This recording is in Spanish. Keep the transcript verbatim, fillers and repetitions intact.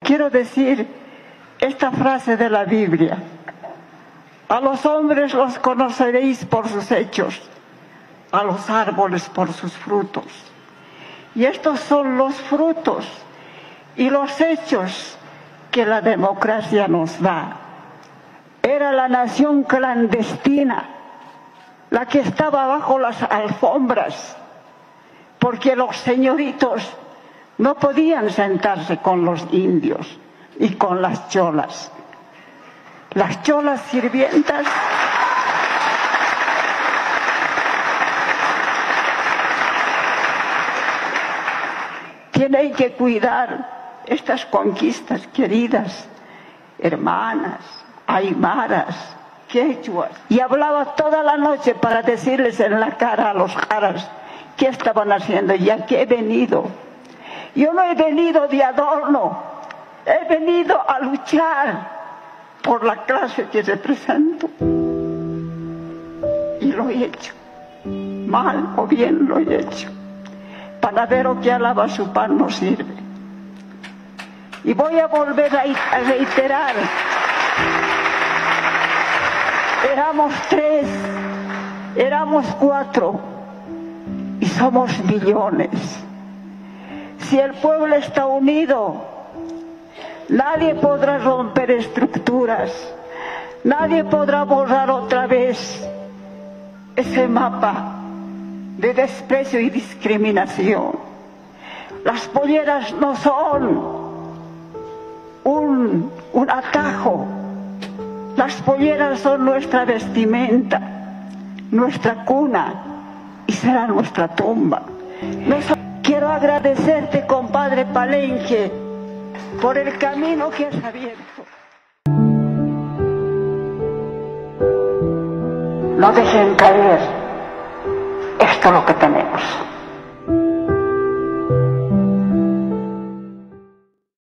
Quiero decir esta frase de la Biblia: a los hombres los conoceréis por sus hechos, a los árboles por sus frutos. Y estos son los frutos y los hechos que la democracia nos da. Era la nación clandestina, la que estaba bajo las alfombras, porque los señoritos no podían sentarse con los indios y con las cholas. Las cholas sirvientas tienen que cuidar estas conquistas, queridas hermanas, aymaras, quechuas. Y hablaba toda la noche para decirles en la cara a los jaras qué estaban haciendo y a qué he venido. Yo no he venido de adorno, he venido a luchar por la clase que represento. Y lo he hecho, mal o bien lo he hecho. Panadero que alaba su pan no sirve. Y voy a volver a reiterar: éramos tres, éramos cuatro y somos millones. Si el pueblo está unido, nadie podrá romper estructuras, nadie podrá borrar otra vez ese mapa de desprecio y discriminación. Las polleras no son un, un atajo, las polleras son nuestra vestimenta, nuestra cuna y será nuestra tumba. No so- Quiero agradecerte, compadre Palenque, por el camino que has abierto. No dejen caer esto es lo que tenemos.